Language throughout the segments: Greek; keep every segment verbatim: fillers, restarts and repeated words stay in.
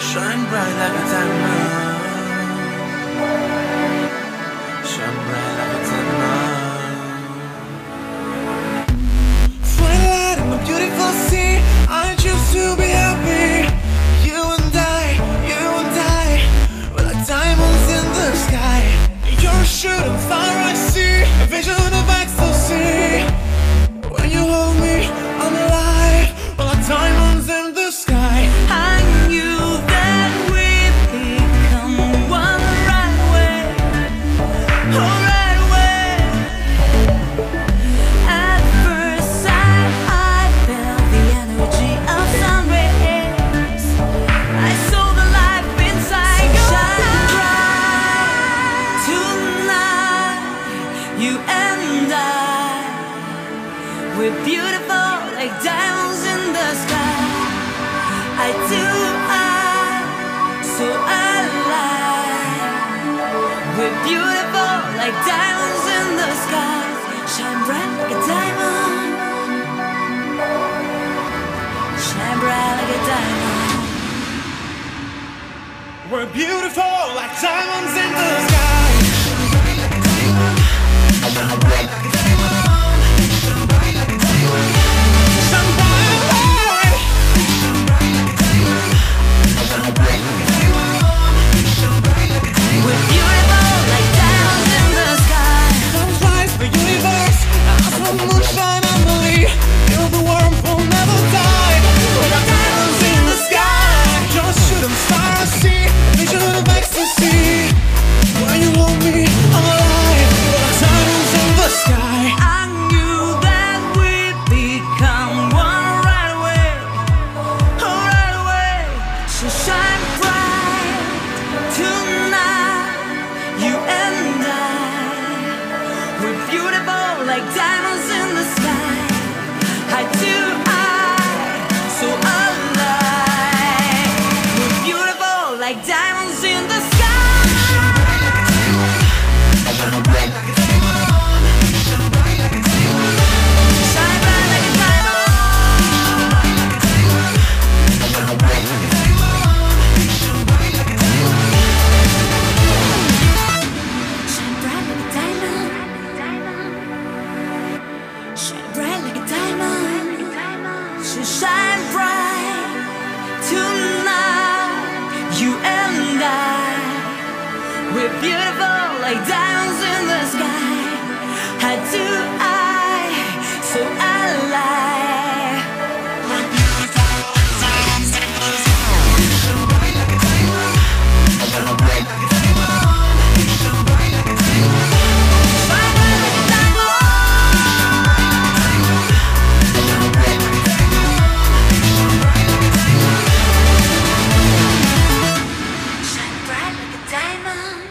Shine bright like a diamond. Shine bright like a diamond. Twilight in a beautiful sea, I choose to be happy. You and I, you and I, we're like diamonds in the sky. You're a shooting star, I see a vision of ecstasy. When you hold me, I'm alive, we're like diamonds in the sky. I knew that we'd become one right away, oh right away. At first sight, I felt the energy of sun rays. I saw the life inside your eyes. Tonight, you and I, we're beautiful like diamonds in the sky. I do, I, so alive. We're beautiful like diamonds in the sky. Shine bright like a diamond. Shine bright like a diamond. We're beautiful like diamonds in the sky. We're beautiful like diamonds in the sky. Come flies the universe, as the moonshine and the leaf. Feel the warmth will never die. We're like diamonds in the sky. You're a shooting star, I see a vision of ecstasy. When you hold me, I'm alive. We're like diamonds in the sky. I knew that we'd become one right away, oh right away. So shine bright tonight, you and I. We're beautiful like diamonds in the sky. I do, I, so alive. We're beautiful like diamonds in the sky. Shine bright like a Shine bright like a diamond. So shine bright tonight, you and I. We're beautiful like diamonds in the sky. How do I, so alive. We're beautiful like diamonds in the sky. Shine bright like a diamond. Shine bright like a diamond. Shine bright like a diamond. Shine bright like a diamond. Shine bright like a diamond.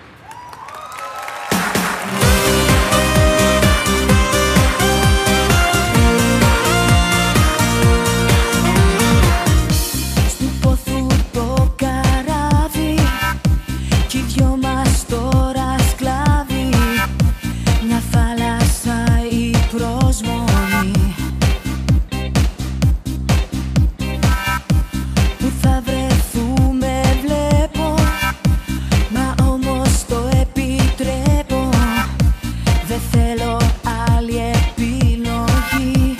Στου πόθου το καράβι κι οι δυο μας τώρα σκλάβοι. Μια θάλασσα η προσμονή που θα βρεθούμε βλέπω, μα όμως το επιτρέπω. Δεν θέλω άλλη επιλογή.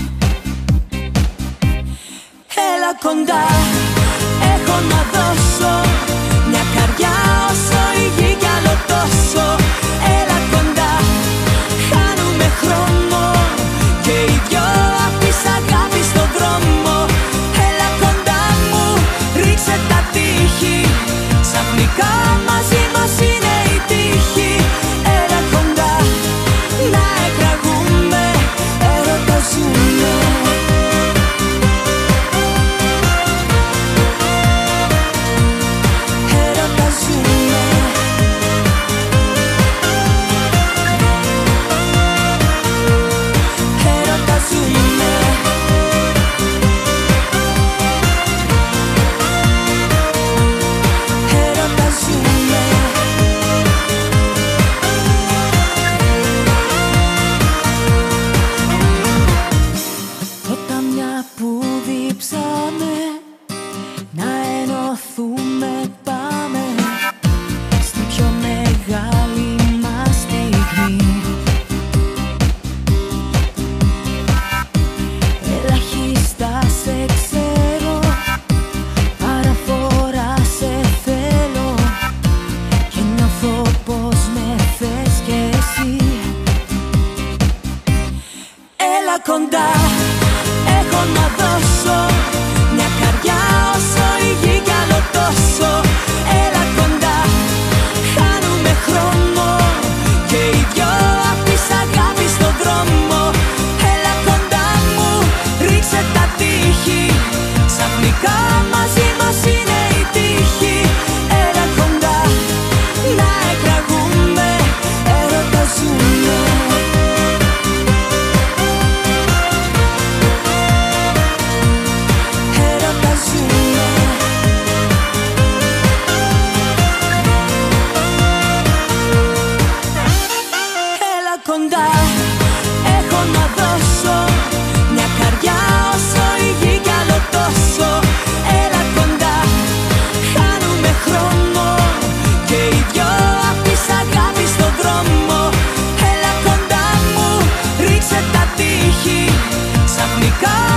Έλα κοντά, έχω να δώσω μια καρδιά όσο η γη κι άλλο τόσο. Έλα κοντά, χάνουμε χρόνο και οι δυο απ' της αγάπης στον δρόμο. Έλα κοντά μου, ρίξε τα τείχη, ξαφνικά μαζί μας είναι η τύχη. Έλα κοντά, να εκραγούμε, έρωτα ζούμε. τελικά.